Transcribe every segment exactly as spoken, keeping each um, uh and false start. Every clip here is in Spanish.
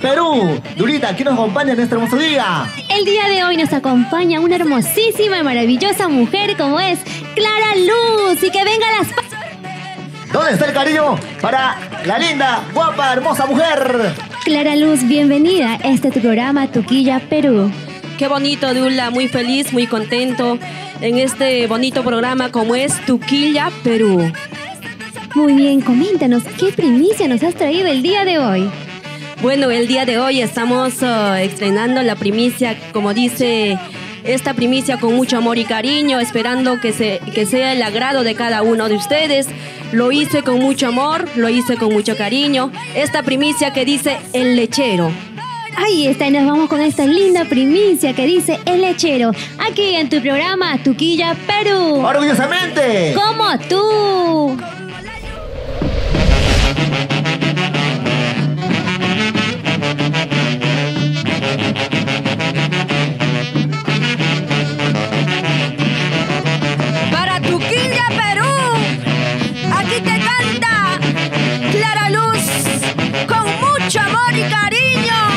Perú. Dulita, ¿quién nos acompaña en este hermoso día? El día de hoy nos acompaña una hermosísima y maravillosa mujer como es Clara Luz. Y que venga las... ¿Dónde está el cariño para la linda, guapa, hermosa mujer? Clara Luz, bienvenida a este tu programa Tuquilla Perú. Qué bonito, Dula, muy feliz, muy contento en este bonito programa como es Tuquilla Perú. Muy bien, coméntanos, ¿qué primicia nos has traído el día de hoy? Bueno, el día de hoy estamos uh, estrenando la primicia, como dice, esta primicia con mucho amor y cariño, esperando que, se, que sea el agrado de cada uno de ustedes. Lo hice con mucho amor, lo hice con mucho cariño. Esta primicia que dice El Lechero. Ahí está, y nos vamos con esta linda primicia que dice El Lechero, aquí en tu programa Tuquilla Perú. ¡Orgullosamente! ¡Como tú! Para Tuquilla Perú, aquí te canta Clara Luz con mucho amor y cariño.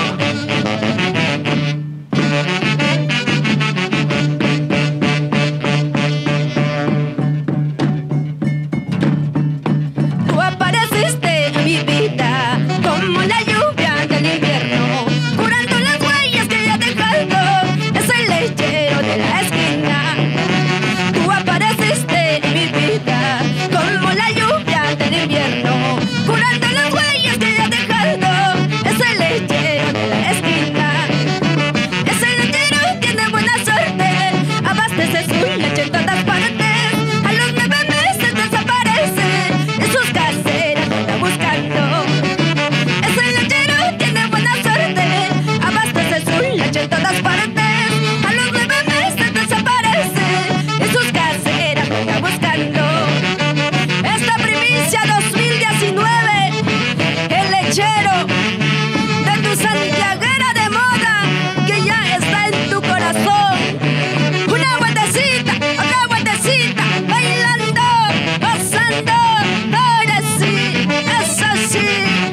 Tú apareciste en mi vida como la lluvia del invierno, curando las huellas que ya dejando es el lechero de la esquina. Tú apareciste en mi vida como la lluvia del invierno, curando las huellas que ya dejando es el lechero de la esquina. Ese lechero tiene buena suerte, abastece su leche en todas partes. A los nueve meses desaparece y sus caseras lo andan buscando. Ese lechero tiene buena suerte, abastece su leche en todas partes. A los nueve meses desaparece y sus caseras lo andan buscando. Esta primicia dos mil diecinueve, el lechero de tu santiaguera de moda que ya está en tu corazón. Una vueltecita, otra vueltecita, bailando, gozando, ahora sí, es así.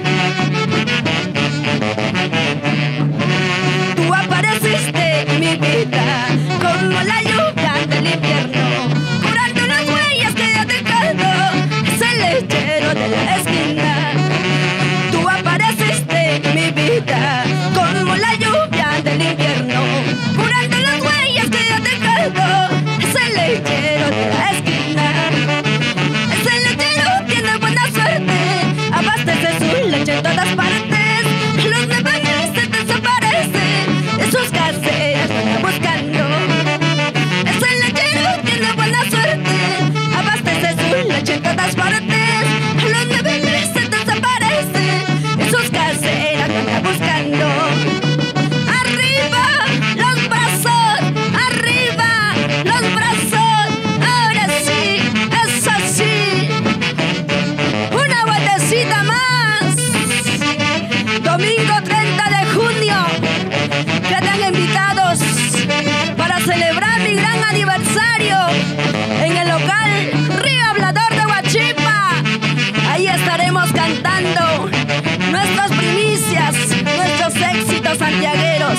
Tú apareciste en mi vida como la lluvia del invierno, curando las huellas que ya dejando es el lechero de la esquina. Tú apareciste en mi vida como la lluvia del invierno, curando las huellas que ya dejando es el lechero de la esquina. Ese lechero tiene buena suerte, abastece su leche en todas partes. Los nueve meses desaparece y sus caseras lo andan buscando. Ese lechero tiene buena suerte, abastece su leche en todas partes. Los nueve meses desaparece y sus caseras lo andan buscando. Arriba los brazos, arriba los brazos, ahora sí, es así. Una vueltecita más. Domingo treinta de junio, quedan invitados para celebrar mi gran aniversario en el local Río Hablador de Huachipa. Ahí estaremos cantando nuestras primicias, nuestros éxitos santiagueros.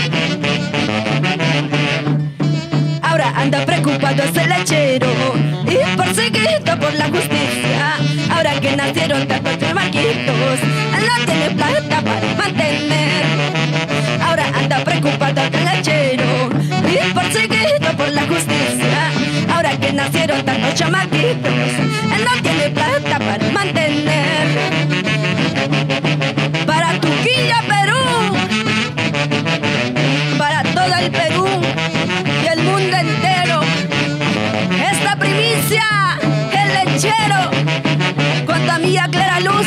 Ahora anda preocupado ese lechero y perseguido por la justicia. Ahora que nacieron tantos chamaquitos, él no tiene plata para mantener. Ahora anda preocupado el lechero y perseguido por la justicia. Ahora que nacieron tantos chamaquitos, él no tiene plata para mantener. Para Tuquilla Perú, para todo el Perú y el mundo entero, esta primicia, el lechero, con tu amiga Clara Luz.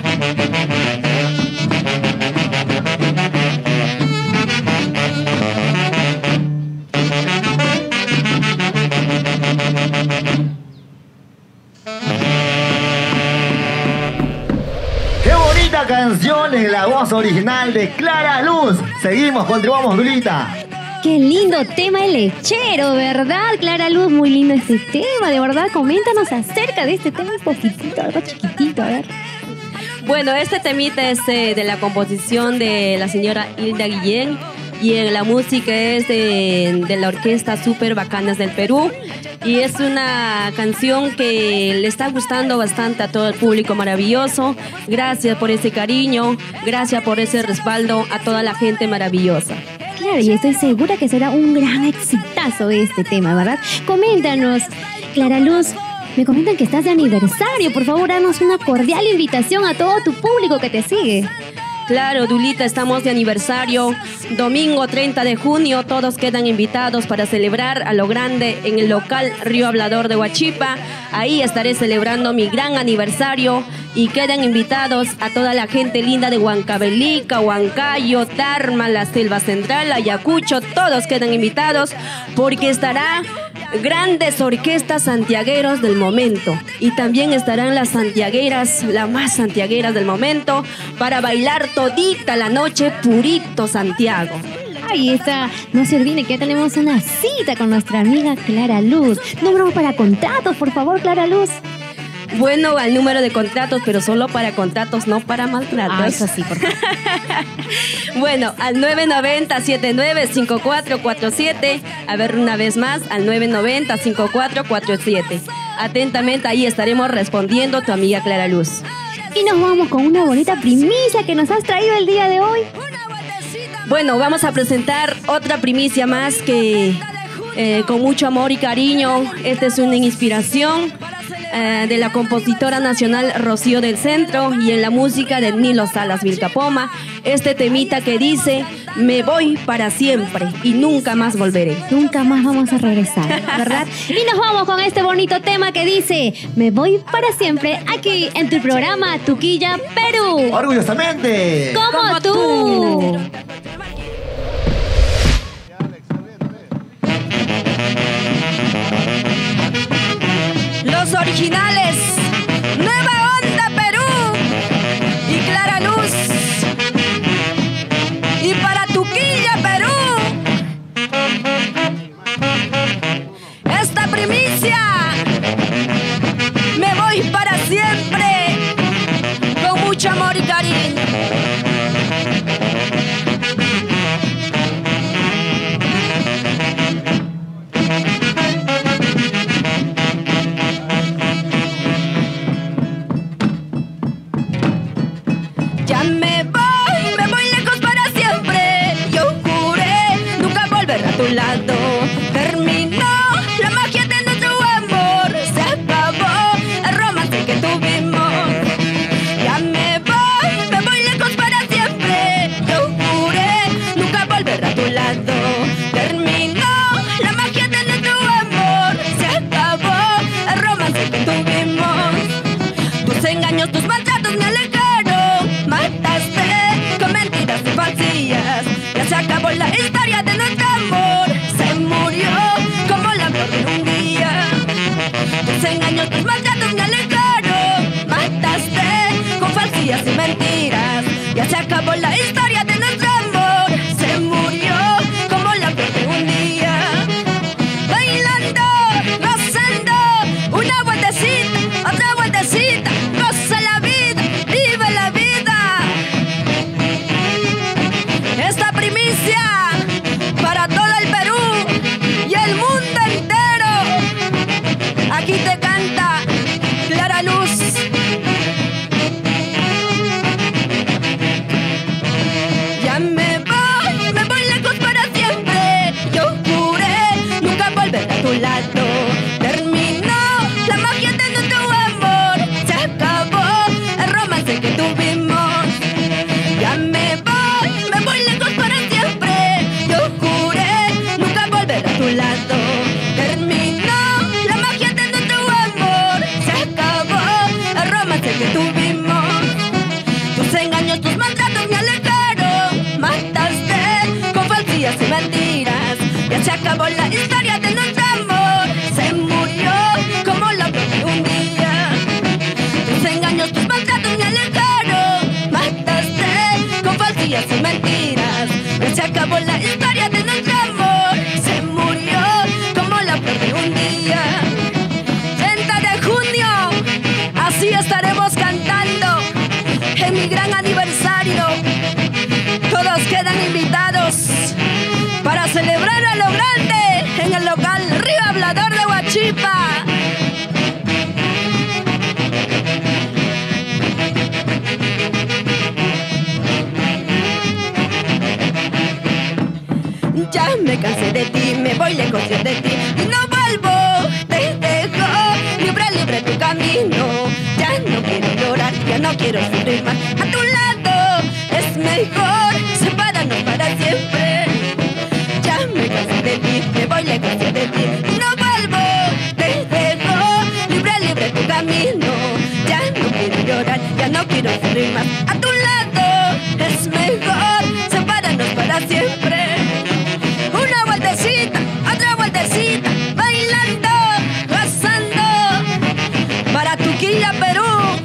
¡Qué bonita canción en la voz original de Clara Luz! Seguimos, continuamos, Dulita. Qué lindo tema El Lechero, ¿verdad, Clara Luz? Muy lindo este tema, de verdad. Coméntanos acerca de este tema un poquitito, algo chiquitito, a ver. Bueno, este temita es eh, de la composición de la señora Hilda Guillén y en la música es de, de la orquesta Super Bacanas del Perú. Y es una canción que le está gustando bastante a todo el público maravilloso. Gracias por ese cariño, gracias por ese respaldo a toda la gente maravillosa. Claro, y estoy segura que será un gran exitazo este tema, ¿verdad? Coméntanos, Clara Luz, me comentan que estás de aniversario. Por favor, danos una cordial invitación a todo tu público que te sigue. Claro, Dulita, estamos de aniversario. Domingo treinta de junio, todos quedan invitados para celebrar a lo grande en el local Río Hablador de Huachipa. Ahí estaré celebrando mi gran aniversario y quedan invitados a toda la gente linda de Huancavelica, Huancayo, Tarma, la Selva Central, Ayacucho. Todos quedan invitados porque estará grandes orquestas santiagueros del momento y también estarán las santiagueras, las más santiagueras del momento, para bailar todita la noche purito Santiago. Ahí está, no se olviden que ya tenemos una cita con nuestra amiga Clara Luz. Número para contratos, por favor, Clara Luz. Bueno, al número de contratos, pero solo para contratos, no para maltratos. Ah, eso sí, por favor. Bueno, al nueve nueve cero, siete nueve cinco cuatro cuatro siete. A ver, una vez más, al nueve nueve cero, cinco cuatro cuatro siete. Atentamente, ahí estaremos respondiendo tu amiga Clara Luz. Y nos vamos con una bonita primicia que nos has traído el día de hoy. Bueno, vamos a presentar otra primicia más que eh, con mucho amor y cariño. Esta es una inspiración eh, de la compositora nacional Rocío del Centro y en la música de Nilo Salas Vilcapoma. Este temita que dice: me voy para siempre y nunca más volveré. Nunca más vamos a regresar, ¿verdad? Y nos vamos con este bonito tema que dice: me voy para siempre, aquí en tu programa Tuquilla Perú. Orgullosamente. Como, Como tú. tú. Los originales, Nueva Onda Perú y Clara Luz. Y para Tuquilla Perú, esta primicia: me voy para siempre, con mucho amor y cariño. Ya me voy, me voy lejos para siempre. Yo juré nunca volver a tu lado. Terminó la magia de nuestro amor. Se acabó el romance que tuvimos. Ya me voy, me voy lejos para siempre. Yo juré nunca volver a tu lado. Terminó la magia de nuestro amor. Se acabó el romance que tuvimos. Tus engaños, tus maltratos me alejaron. Mataste con mentiras y falsías. Ya se acabó la historia de nuestro amor. Se murió como la flor de un día. Tus engaños, tus maltratos me alejaron. Mataste con falsías y mentiras. Ya se acabó la historia de nuestro amor. Se murió como la flor de un día. Bailando, gozando, una vueltecita, otra vueltecita. Goza la vida, vive la vida. Esta primicia para todo el Perú y el mundo entero. Aquí te canta Clara Luz. Ya me voy, me voy lejos para siempre. Yo juré nunca volver a tu lado. Terminó la magia de nuestro amor. Se acabó el romance que tuvimos. Ya me voy, me voy lejos para siempre. Yo juré nunca volver a tu lado. Terminó la magia de nuestro amor. Se acabó el romance que tuvimos. Tus engaños, tus maltratos me alejaron. Mataste con falsías y mentiras. Ya se acabó la historia de nuestro amor. Se murió como la flor de un día. Tus engaños, tus maltratos me alejaron. Mataste con falsías y mentiras. Ya se acabó la historia de nuestro amor. Se murió como la flor de un día. treinta de junio, así estaremos cantando Arequipa. Ya me cansé de ti, me voy lejos yo de ti y no vuelvo, te dejo libre, libre tu camino. Ya no quiero llorar, ya no quiero sufrir más. A tu lado es mejor, sepáranos para siempre. Ya me cansé de ti, me voy lejos yo de ti y no vuelvo, te dejo libre, libre tu camino. Ya no quiero llorar, ya no quiero sufrir más. A tu lado es mejor, sepáranos para siempre. Una vueltecita, otra vueltecita, bailando, gozando, para Tuquilla, Perú.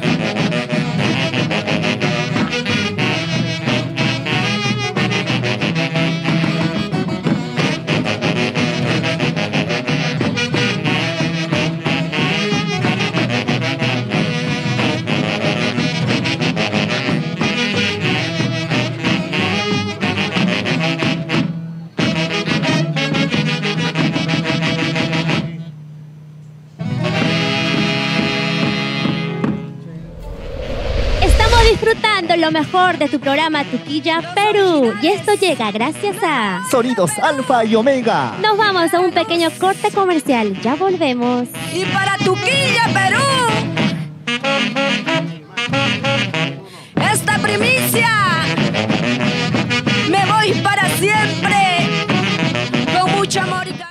Disfrutando lo mejor de tu programa Tuquilla Perú. Y esto llega gracias a Sonidos Alfa y Omega. Nos vamos a un pequeño corte comercial. Ya volvemos. Y para Tuquilla, Perú, esta primicia, me voy para siempre, con mucho amor y cariño.